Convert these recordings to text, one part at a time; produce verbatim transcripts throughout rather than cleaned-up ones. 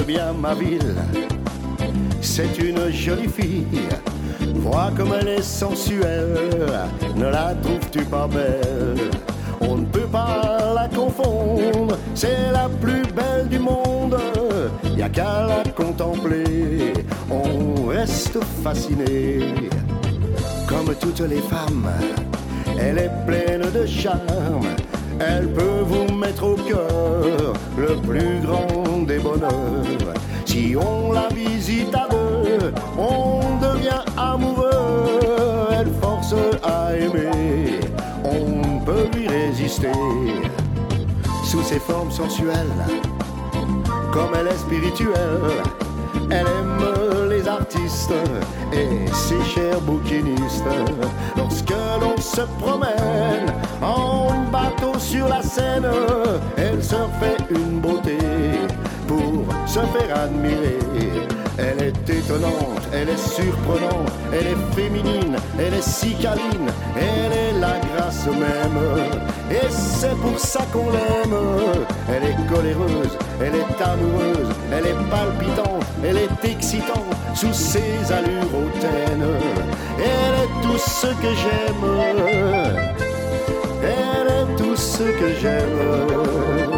bien ma ville. C'est une jolie fille, vois comme elle est sensuelle, ne la trouves-tu pas belle? On ne peut pas la confondre, c'est la plus belle du monde, y a qu'à la contempler, on reste fasciné. Comme toutes les femmes, elle est pleine de charme, elle peut vous mettre au cœur le plus grand des bonheurs. Si on la visite à deux, on devient amoureux, elle force à aimer, on ne peut lui résister. Sous ses formes sensuelles, comme elle est spirituelle, elle aime les artistes et ses chers bouquinistes. Lorsque l'on se promène en bateau sur la Seine, elle se fait une beauté pour se faire admirer. Elle est étonnante, elle est surprenante, elle est féminine, elle est si câline, elle est la grâce même. Et c'est pour ça qu'on l'aime. Elle est coléreuse, elle est amoureuse, elle est palpitante, elle est excitante sous ses allures hautaines. Elle est tout ce que j'aime. Elle est tout ce que j'aime.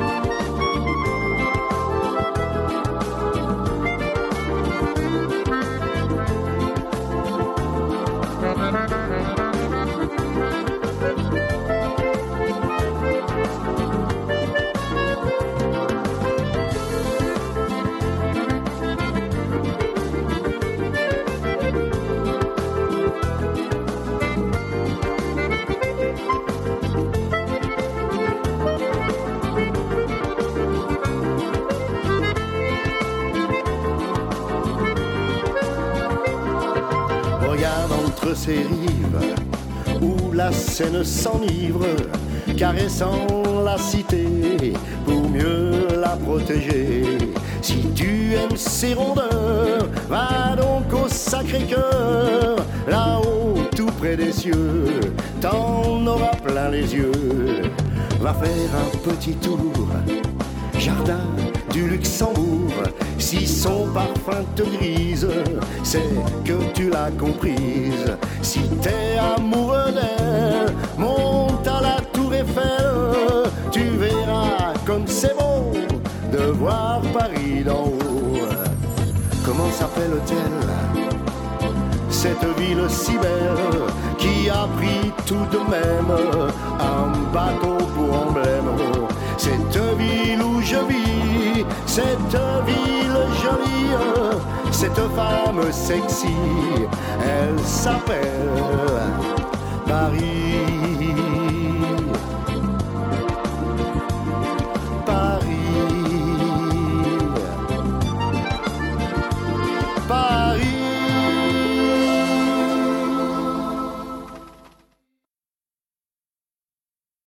Regarde entre ces rives où la Seine s'enivre, caressant la cité pour mieux la protéger. Si tu aimes ces rondeurs, va donc au Sacré-Cœur, là-haut tout près des cieux, t'en auras plein les yeux. Va faire un petit tour, jardin du Luxembourg. Si son parfum te grise, c'est que tu l'as comprise. Si t'es amoureux d'elle, monte à la Tour Eiffel, tu verras comme c'est beau de voir Paris d'en haut. Comment s'appelle-t-elle, cette ville si belle, qui a pris tout de même un bateau pour emblème? Cette ville où je vis, cette ville jolie, cette femme sexy, elle s'appelle